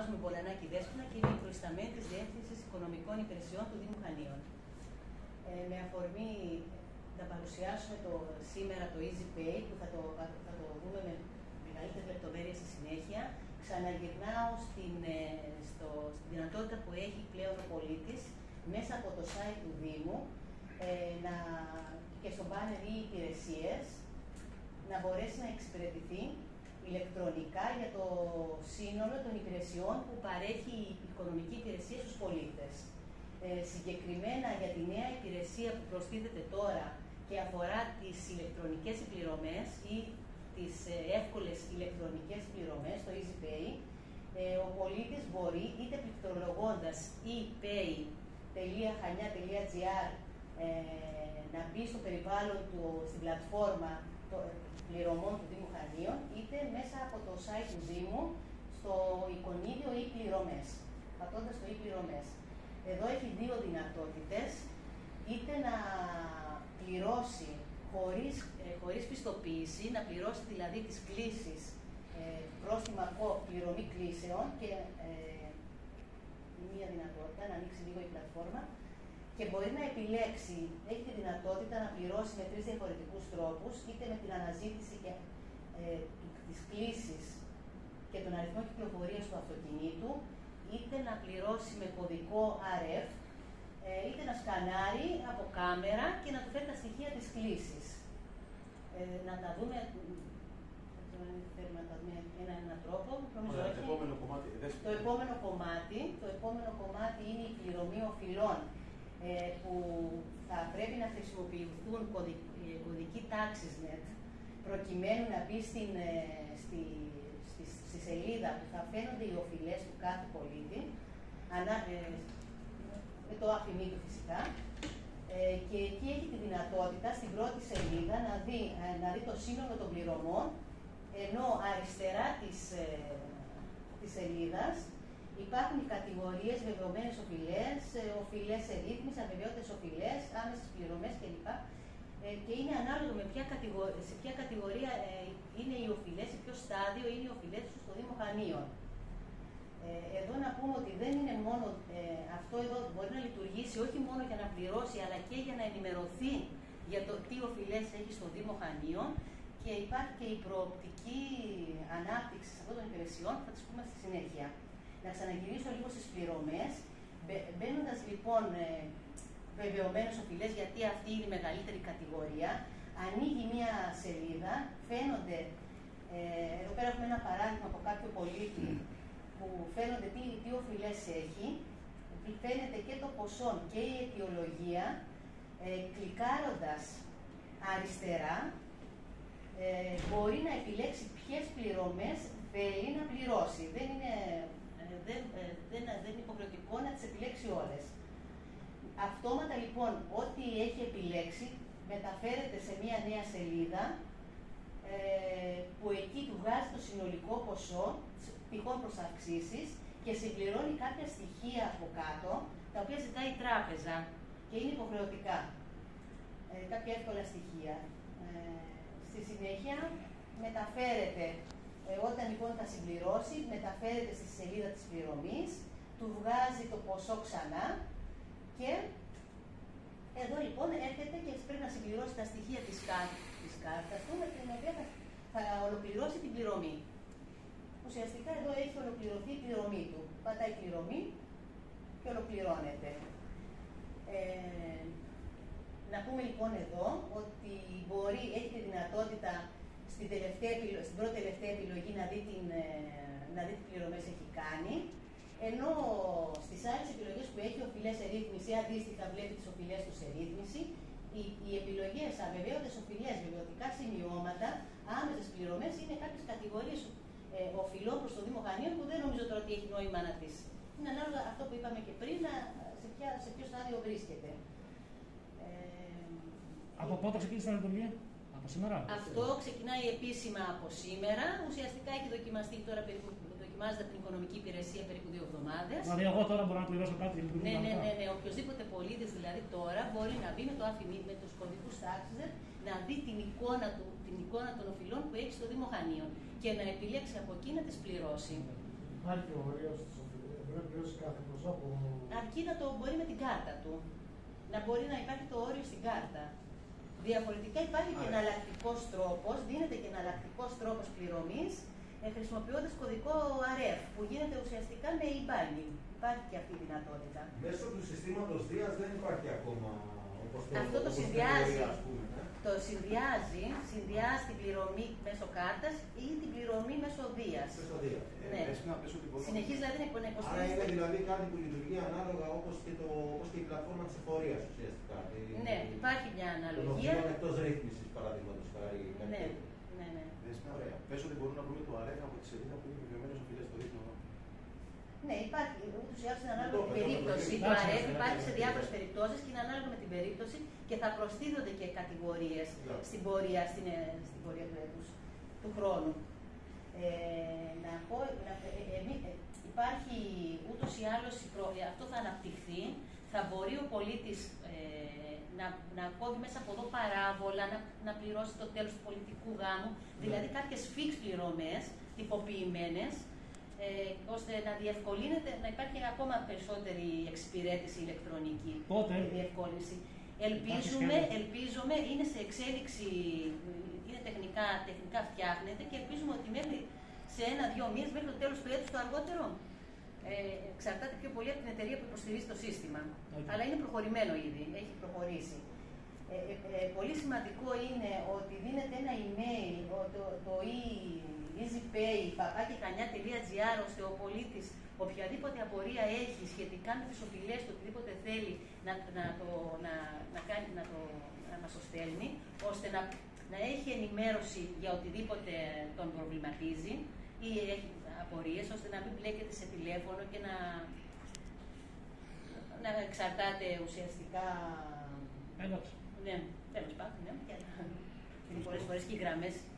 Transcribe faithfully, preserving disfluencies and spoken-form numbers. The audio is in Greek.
ονομάζομαι Πολανάκη Δέσποινα και είμαι η προϊσταμένη της Διεύθυνσης Οικονομικών Υπηρεσιών του Δήμου Χανίων. Ε, με αφορμή να παρουσιάσουμε το, σήμερα το EasyPay, που θα το, θα το δούμε με μεγαλύτερη λεπτομέρεια στη συνέχεια, ξαναγυρνάω στην, στο, στην δυνατότητα που έχει πλέον ο πολίτης μέσα από το site του Δήμου ε, να, και στο banner ή υπηρεσίες να μπορέσει να εξυπηρετηθεί ηλεκτρονικά για το σύνολο των υπηρεσιών που παρέχει η οικονομική υπηρεσία στους πολίτες. Ε, συγκεκριμένα για τη νέα υπηρεσία που προστίθεται τώρα και αφορά τις ηλεκτρονικές πληρωμές ή τις ε, εύκολες ηλεκτρονικές πληρωμές, το EasyPay, ε, ο πολίτης μπορεί είτε πληκτρολογώντας e-pay τελεία χανιά τελεία τζι άρ ε, να μπει στο περιβάλλον του, στην πλατφόρμα το, πληρωμών του Δήμου Χανίων, είτε μέσα από το site του Δήμου στο εικονίδιο ή πληρωμές, πατώντας το ή πληρωμές. Εδώ έχει δύο δυνατότητες, είτε να πληρώσει χωρίς, ε, χωρίς πιστοποίηση, να πληρώσει δηλαδή τις κλήσεις ε, πρόστιμακό πληρωμή κλήσεων και ε, μία δυνατότητα να ανοίξει λίγο η πλατφόρμα και μπορεί να επιλέξει, έχει τη δυνατότητα να πληρώσει με τρεις διαφορετικούς τρόπους, είτε με την αναζήτηση και, ε, της κλήσης και τον αριθμό κυκλοφορίας του αυτοκινήτου, είτε να πληρώσει με κωδικό αρ εφ, ε, είτε να σκανάρει από κάμερα και να του φέρει τα στοιχεία της κλήσης. Ε, να τα δούμε, θέλουμε να τα δούμε έναν τρόπο, νομίζω Ωραία, όχι. Το επόμενο κομμάτι, το επόμενο κομμάτι, το επόμενο κομμάτι είναι η πληρωμή οφειλών, ε, που θα πρέπει να χρησιμοποιηθούν κωδικοί TaxisNet προκειμένου να μπει στην, ε, στη, στη, στη σελίδα που θα φαίνονται οι οφειλές του κάθε πολίτη, ανά, ε, με το αφημί του φυσικά, ε, και εκεί έχει τη δυνατότητα στην πρώτη σελίδα να δει, ε, να δει το σύνολο των πληρωμών, ενώ αριστερά της, ε, της σελίδας υπάρχουν οι κατηγορίες βεβαιωμένες οφειλές, οφειλές σε ρύθμιση, αβεβαιότητες οφειλές, άμεσες πληρωμές κλπ. Ε, και είναι ανάλογο με ποια κατηγορία, σε ποια κατηγορία ε, είναι οι οφειλές, σε ποιο στάδιο είναι οι οφειλές του στο Δήμο Χανίων. Ε, εδώ να πούμε ότι δεν είναι μόνο, ε, αυτό εδώ μπορεί να λειτουργήσει όχι μόνο για να πληρώσει, αλλά και για να ενημερωθεί για το τι οφειλές έχει στο Δήμο Χανίων, και υπάρχει και η προοπτική ανάπτυξη αυτών των υπηρεσιών, που θα τις πούμε στη συνέχεια. Να ξαναγυρίσω λίγο στις πληρωμές, μπαίνοντας λοιπόν ε, βεβαιωμένες οφειλές, γιατί αυτή είναι η μεγαλύτερη κατηγορία, ανοίγει μια σελίδα, φαίνονται, ε, εδώ πέρα έχουμε ένα παράδειγμα από κάποιο πολίτη, που φαίνονται τι, τι οφειλές έχει, φαίνεται και το ποσό και η αιτιολογία, ε, κλικάροντας αριστερά, ε, μπορεί να επιλέξει ποιες πληρωμές θέλει να πληρώσει. Δεν είναι, ε, δεν, ε, δεν, δεν είναι υποχρεωτικό να τις επιλέξει όλες. Αυτόματα λοιπόν, ό,τι έχει επιλέξει μεταφέρεται σε μια νέα σελίδα, ε, που εκεί του βγάζει το συνολικό ποσό, τυχόν προς αυξήσεις, και συμπληρώνει κάποια στοιχεία από κάτω, τα οποία ζητάει η τράπεζα και είναι υποχρεωτικά. Ε, κάποια εύκολα στοιχεία. Ε, στη συνέχεια μεταφέρεται, ε, όταν λοιπόν θα συμπληρώσει, μεταφέρεται στη σελίδα της πληρωμής, του βγάζει το ποσό ξανά και εδώ λοιπόν έρχεται και πρέπει να συμπληρώσει τα στοιχεία της, κάρ- της κάρτας του, με την οποία θα, θα ολοκληρώσει την πληρωμή. Ουσιαστικά εδώ έχει ολοκληρωθεί η πληρωμή του. Πατάει πληρωμή και ολοκληρώνεται. Ε, να πούμε λοιπόν εδώ ότι μπορεί, έχει τη δυνατότητα στην, τελευταία, στην πρώτη τελευταία επιλογή να δει, την, να δει τι πληρωμές έχει κάνει, ενώ στις άλλες επιλογές που έχει οφειλές σε ρύθμιση, αντίστοιχα βλέπει τις οφειλές του σε ρύθμιση, οι, οι επιλογές αβεβαίωτες οφειλές, βεβαιωτικά σημειώματα, άμεσες πληρωμές είναι κάποιες κατηγορίες ε, οφειλών προς το Δήμο Χανίων που δεν νομίζω τώρα ότι έχει νόημα να τις. Είναι ανάλογα αυτό που είπαμε και πριν, σε, ποια, σε ποιο στάδιο βρίσκεται. Ε, από πότε ξεκίνησε να λειτουργεί? Από σήμερα? Αυτό ξεκινάει επίσημα από σήμερα. Ουσιαστικά έχει δοκιμαστεί τώρα περίπου, δοκιμάζεται την οικονομική υπηρεσία περίπου δύο εβδομάδες. Δηλαδή, εγώ τώρα μπορώ να πληρώσω κάτι για λειτουργία? Ναι, ναι, ναι, ναι. Οποιοδήποτε πολίτης δηλαδή τώρα μπορεί να μπει με το αφημί, με τους κωδικούς TaxisNet, να δει την εικόνα, του, την εικόνα των οφειλών που έχει στο Δήμο Χανίων και να επιλέξει από εκεί να τις πληρώσει. Υπάρχει όριο στις οφειλές, μπορεί να πληρώσει κάθε προσώπο. Αρκεί να το μπορεί με την κάρτα του. Να μπορεί να υπάρχει το όριο στην κάρτα. Διαφορετικά υπάρχει και εναλλακτικός τρόπος, δίνεται και εναλλακτικός τρόπος πληρωμής ε, χρησιμοποιώντας κωδικό αρεφ που γίνεται ουσιαστικά με e-banking. Υπάρχει και αυτή η δυνατότητα. Μέσω του συστήματος Δίας δεν υπάρχει ακόμα όπως το, αυτό το όπως συνδυάζει. θεωρία, ας πούμε, ναι. Το συνδυάζει, συνδυάζει την πληρωμή μέσω κάρτας ή την πληρωμή μέσω Δίας. Μέσω Δίας. Ναι. Συνεχίζει δηλαδή να υποστηρίζει. Άρα είναι δηλαδή κάτι που λειτουργεί ανάλογα όπως και, το, όπως και η πλατφόρμα της εφορίας ουσιαστικά. Ναι, υπάρχει μια αναλογία. Το εκτός ρύθμισης παραδείγματος χάρη. Ναι, ναι, ναι. Ωραία. Πες ότι μπορούμε να βρούμε το αρέφ από τη σελίδα που είναι επιβεβαιωμένες οφειλές, το δείχνω εδώ. Ναι, υπάρχει ούτως ή άλλως ανάλογα με την περίπτωση. Το αρέφ υπάρχει σε διάφορες περιπτώσεις και είναι ανάλογα με την περίπτωση και θα προστίθονται και κατηγορίες στην πορεία, στην, στην πορεία του έτους, του χρόνου. Ε, να πω, να, ε, ε, ε, υπάρχει ούτως ή άλλως, αυτό θα αναπτυχθεί, θα μπορεί ο πολίτης ε, να, να κόβει μέσα από εδώ παράβολα, να, να πληρώσει το τέλος του πολιτικού γάμου, δηλαδή κάποιες φίξ πληρωμές, τυποποιημένες, ε, ώστε να διευκολύνεται, να υπάρχει ακόμα περισσότερη εξυπηρέτηση ηλεκτρονική. Πότε? Διευκόλυνση. Ελπίζουμε, ελπίζουμε, είναι σε εξέλιξη, είναι τεχνικά, τεχνικά φτιάχνεται και ελπίζουμε ότι μέχρι σε ένα-δύο μήνες, μέχρι το τέλος του έτους το αργότερο, ε, εξαρτάται πιο πολύ από την εταιρεία που υποστηρίζει το σύστημα. Okay. Αλλά είναι προχωρημένο ήδη, έχει προχωρήσει. Ε, ε, ε, πολύ σημαντικό είναι ότι δίνεται ένα email, το, το easypay παπάκι χανιά τελεία τζι άρ, ώστε ο πολίτης οποιαδήποτε απορία έχει σχετικά με τις οφειλές του, οτιδήποτε θέλει να, να, το, να, να, κάνει, να, το, να μας το στέλνει, ώστε να, να έχει ενημέρωση για οτιδήποτε τον προβληματίζει ή έχει απορίες, ώστε να μην μπλέκεται σε τηλέφωνο και να, να εξαρτάται ουσιαστικά. Εντάξει. Ναι, τέλος πάντων, ναι, και πολλές φορές και οι γραμμές